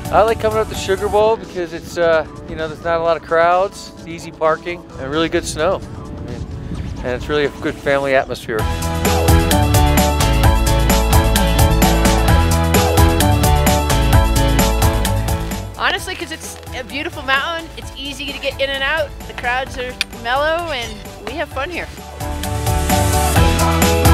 I like coming up to Sugar Bowl because it's, you know, there's not a lot of crowds, it's easy parking, and really good snow. And it's really a good family atmosphere. Honestly, because it's a beautiful mountain, it's easy to get in and out, the crowds are mellow, and we have fun here.